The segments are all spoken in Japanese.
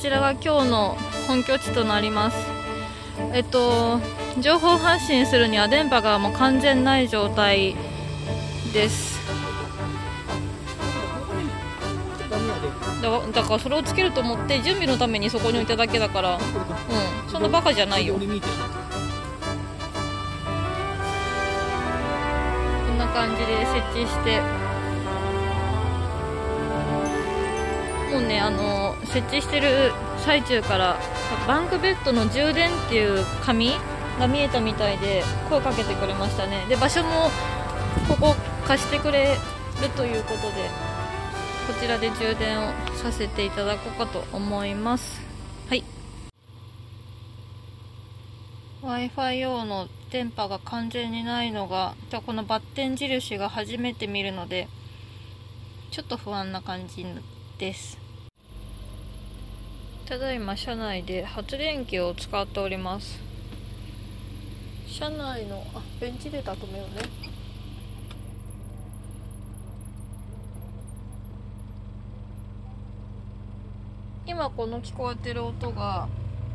ちらが今日の本拠地となります。情報発信するには電波がもう完全ない状態です。だからそれをつけると思って準備のためにそこに置いただけだから、そんなバカじゃないよ。こんな感じで設置して、もうね設置してる最中からバンクベッドの充電っていう紙が見えたみたいで声かけてくれましたね。で場所もここ貸してくれるということで、こちらで充電をさせていただこうかと思います。はい、 Wi-Fi 用の電波が完全にないのが、このバッテン印が初めて見るのでちょっと不安な感じです。ただいま車内で発電機を使っております。車内のベンチレーター止めようね。今この聞こえてる音が、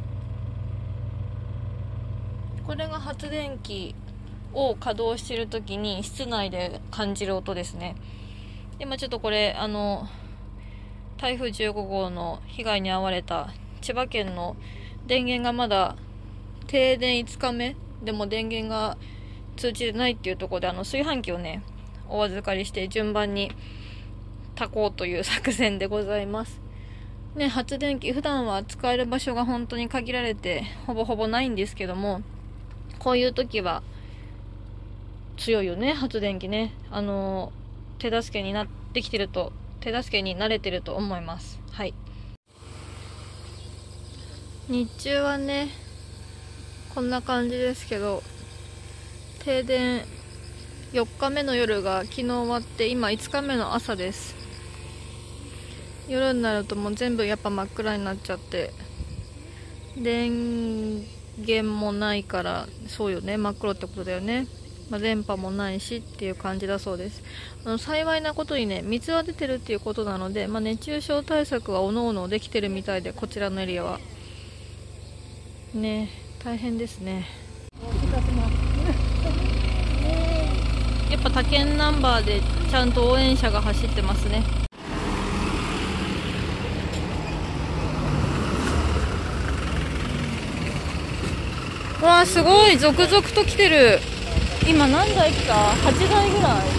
これが発電機を稼働している時に室内で感じる音ですね。今ちょっとこれ台風15号の被害に遭われた千葉県の電源がまだ停電5日目でも電源が通知でないっていうところで、炊飯器をねお預かりして順番に炊こうという作戦でございますね。発電機普段は使える場所が本当に限られてほぼほぼないんですけども、こういう時は強いよね、発電機ね。手助けになってきてると、手助けに慣れてると思います。はい、日中はねこんな感じですけど、停電4日目の夜が昨日終わって今5日目の朝です。夜になるともう全部やっぱ真っ暗になっちゃって、電源もないから、そうよね、真っ黒ってことだよね。電波もないしっていう感じだそうです。幸いなことにね水は出てるっていうことなので、熱中症対策はおのおのできてるみたいで、こちらのエリアはね大変ですね。やっぱ他県ナンバーでちゃんと応援車が走ってますね。わあすごい続々と来てる。今何台来た ?8 台ぐらい、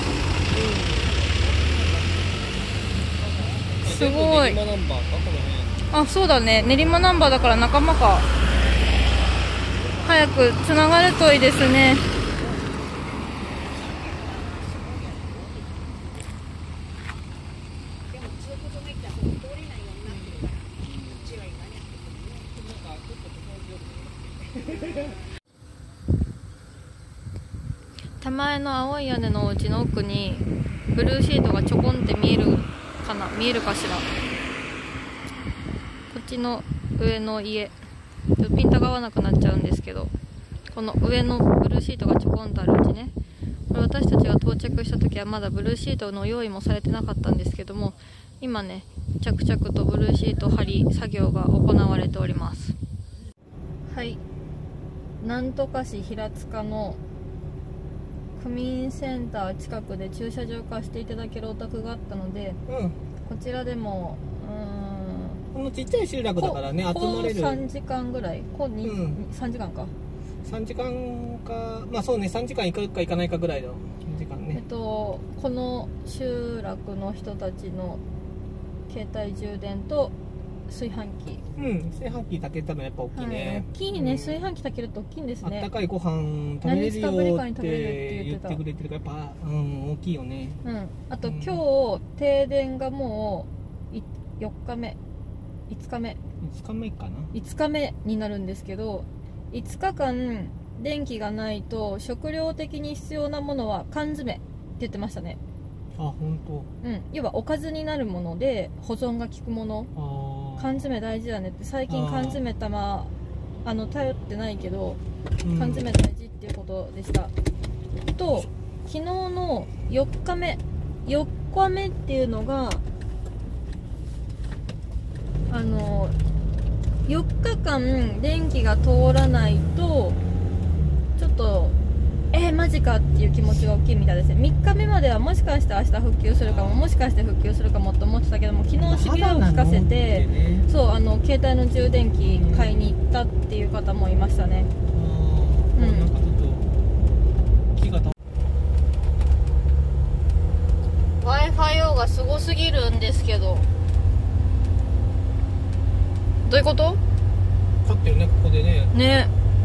すごい。そうだね、練馬ナンバーだから仲間か。早くつながるといいですね。手前の青い屋根のお家の奥にブルーシートがちょこんって見えるかしら。こっちの上の家ピントが合わなくなっちゃうんですけど、この上のブルーシートがちょこんとあるうちね、これ私たちが到着した時はまだブルーシートの用意もされてなかったんですけども、今ね着々とブルーシート張り作業が行われております。はい、なんとか市平塚の区民センター近くで駐車場化していただけるお宅があったので、こちらでもこのちっちゃい集落だからね、集まれる 3時間ぐらい、3時間か 3時間か、そうね、3時間行くか行かないかぐらいの時間ね。 この集落の人たちの携帯充電と炊飯器、 炊飯器炊けたのやっぱ大きいね。 大きいね、炊飯器炊けると大きいんですね。 あったかいご飯食べれるよって言ってくれてるから、やっぱ大きいよね。 あと今日停電がもう4日目5日目かな、5日目になるんですけど、5日間電気がないと食料的に必要なものは缶詰って言ってましたね。 本当。 要はおかずになるもので保存が効くもの、缶詰大事だねって。最近缶詰頼ってないけど、缶詰大事っていうことでした。と昨日の4日目っていうのが 4日間電気が通らないとちょっとマジかっていう気持ちが大きいみたいですね。3日目まではもしかして明日復旧するかも、もしかして復旧するかもと思ってたけども、昨日シビアを聞かせて、そう携帯の充電器買いに行ったっていう方もいましたね。うん、なんかちょっと気がWi-Fi 用がすごすぎるんですけど、どういうこと？ 買ってるね、ここでね。 ね。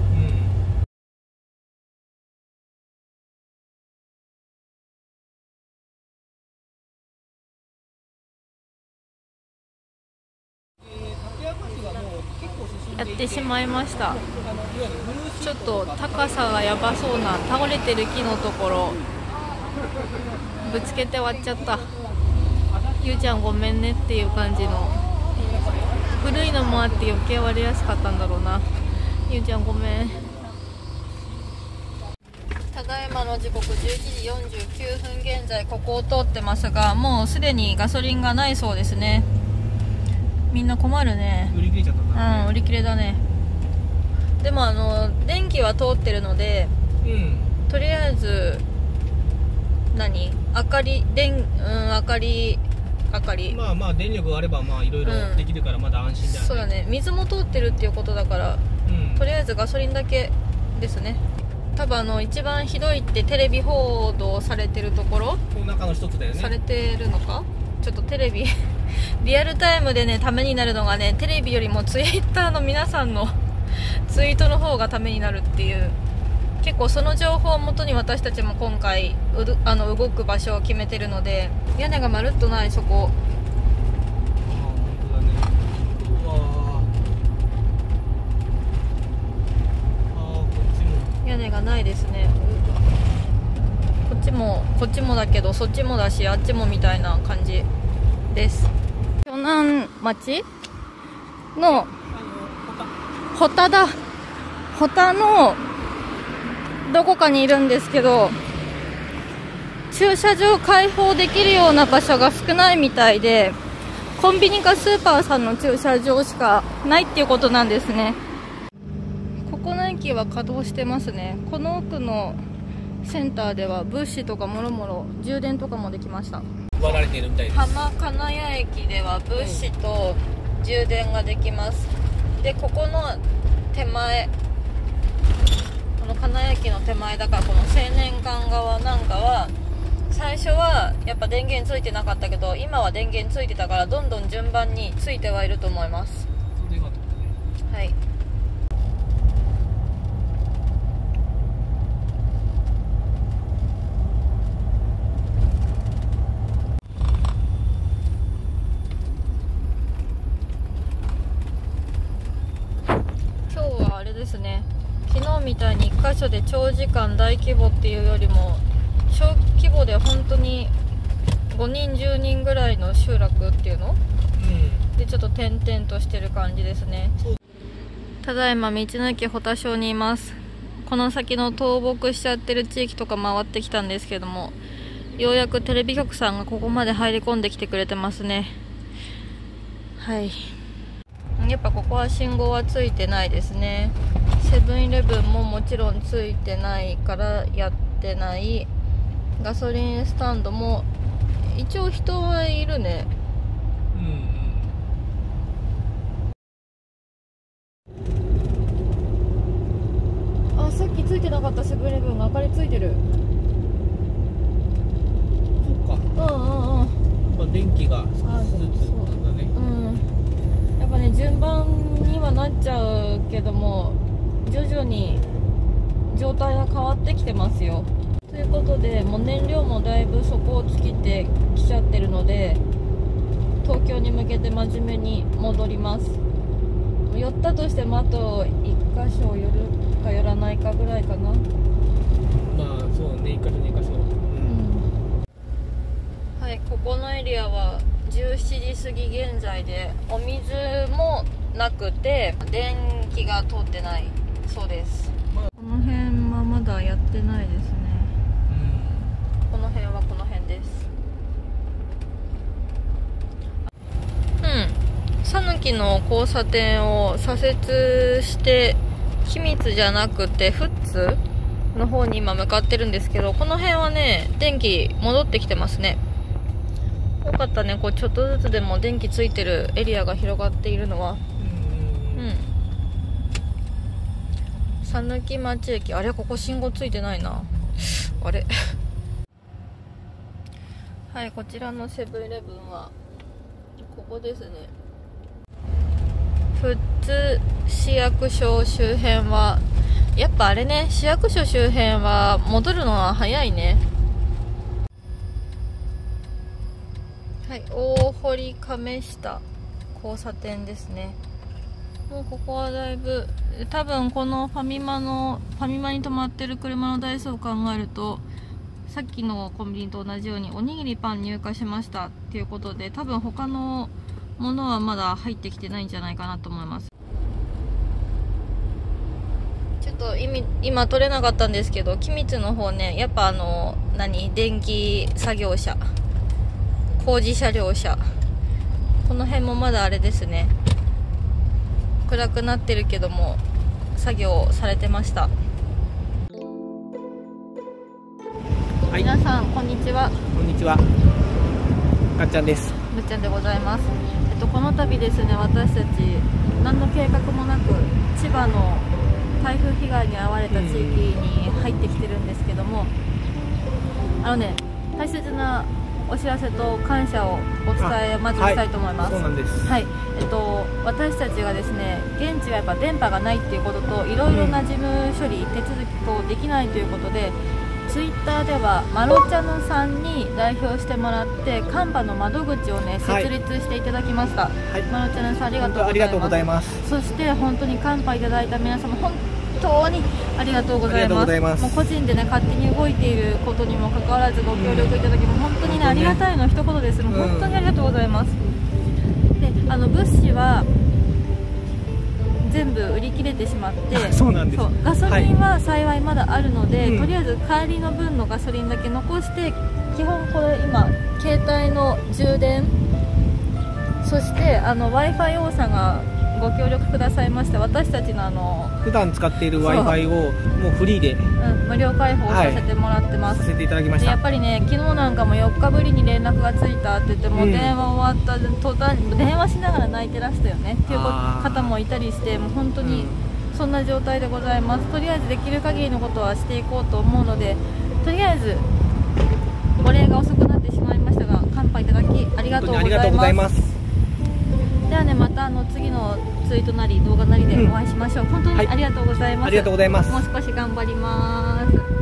やってしまいました。ちょっと高さがやばそうな倒れてる木のところぶつけて割っちゃった。ゆうちゃんごめんねっていう感じの、古いのもあって余計割れやすかったんだろうな。ゆうちゃんごめん。ただいまの時刻11時49分現在、ここを通ってますが、もうすでにガソリンがないそうですね。みんな困るね。 売り切れちゃったな、 売り切れだね。でも電気は通ってるので、とりあえず明かりまあまあ電力があればまあいろいろできるからまだ安心だよね。 そうだね。水も通ってるっていうことだから、とりあえずガソリンだけですね。多分一番ひどいってテレビ報道されてるところ、 この中の一つだよね。 されてるのか。ちょっとテレビリアルタイムでねためになるのがね、テレビよりもツイッターの皆さんのツイートの方がためになるっていう、結構その情報をもとに私たちも今回動く場所を決めてるので、屋根がまるっとない。そこ本当だね。うわこっちも屋根がないですね。こっちもだけど、そっちもだしあっちもみたいな感じです。鋸南町の保田のどこかにいるんですけど、駐車場開放できるような場所が少ないみたいで、コンビニかスーパーさんの駐車場しかないっていうことなんですね。ここの駅は稼働してますね。この奥のセンターでは物資とかもろもろ充電とかもできました。 配られているみたいです。 浜金谷駅では物資と充電ができます。でここの手前、この金谷駅の手前だから、この青年館側なんかは最初はやっぱ電源ついてなかったけど、今は電源ついてたからどんどん順番についてはいると思います。はい。ですね、昨日みたいに1箇所で長時間大規模っていうよりも、小規模で本当に5人10人ぐらいの集落っていうの、でちょっと点々としてる感じですね。ただいま道の駅保田小にいます。この先の倒木しちゃってる地域とか回ってきたんですけども、ようやくテレビ局さんがここまで入り込んできてくれてますね。はい。やっぱここは信号はついてないですね。セブンイレブンももちろんついてないからやってない。ガソリンスタンドも一応人はいるね。あ、さっきついてなかったセブンイレブンが明かりついてる。 そっか。まあ電気が少しずつだね。 やっぱね、順番にはなっちゃうけども、徐々に状態が変わってきてますよ。ということで、もう燃料もだいぶ底を尽きてきちゃってるので、東京に向けて真面目に戻ります。寄ったとしてもあと1箇所寄るか寄らないかぐらいかな。 まあそうね、1箇所2箇所。 はい、ここのエリアは17時過ぎ現在で、お水もなくて電気が通ってないそうです。この辺はまだやってないですね。この辺はこの辺です。讃岐駅の交差点を左折して君津じゃなくて富津の方に今向かってるんですけど、この辺はね電気戻ってきてますね。よかったね、こうちょっとずつでも電気ついてるエリアが広がっているのは。讃岐町駅、あれここ信号ついてないな、あれはい、こちらのセブンイレブンはここですね。富津市役所周辺はやっぱあれね、市役所周辺は戻るのは早いね。はい、大堀亀下交差点ですね。もうここはだいぶ、多分このファミマに止まってる車の台数を考えると、さっきのコンビニと同じようにおにぎりパン入荷しましたっていうことで、多分他のものはまだ入ってきてないんじゃないかなと思います。ちょっと今撮れなかったんですけど、君津の方ね、やっぱ電気作業車、工事車両車、この辺もまだあれですね、暗くなってるけども作業されてました。はい、皆さんこんにちは。 こんにちは、かっちゃんです。 むっちゃんでございます。この度ですね、私たち何の計画もなく千葉の台風被害に遭われた地域に入ってきてるんですけども、大切なお知らせと感謝をお伝えまずしたいと思います。 そうなんです。 はい、私たちがですね、現地はやっぱ電波がないっていうことと、いろいろな事務処理、手続き等できないということで、ツイッターではマロチャヌさんに代表してもらってカンパの窓口をね設立していただきました。はい、マロチャヌさんありがとうございます。そして本当にカンパいただいた皆様本当にありがとうございます。もう個人でね勝手に動いていることにもかかわらずご協力いただきも本当にねありがたいの一言です。もう本当にありがとうございます。で物資は全部売り切れてしまって、 そうなんです。 ガソリンは幸いまだあるので、とりあえず帰りの分のガソリンだけ残して、基本これ今携帯の充電、そして Wi-Fi 王さんがご協力くださいまして、私たちの普段使っている Wi-Fi をもうフリーで、 無料開放させてもらってます。 させていただきました。 やっぱりね、昨日なんかも4日ぶりに連絡がついたって言って、もう電話終わった途端に電話しながら泣いてらしたよねっていう方もいたりして、もう本当にそんな状態でございます。とりあえずできる限りのことはしていこうと思うので、とりあえずお礼が遅くなってしまいましたが、乾杯いただきありがとうございます。ではね、また次のツイートなり動画なりでお会いしましょう。本当にありがとうございます。 ありがとうございます。 もう少し頑張ります。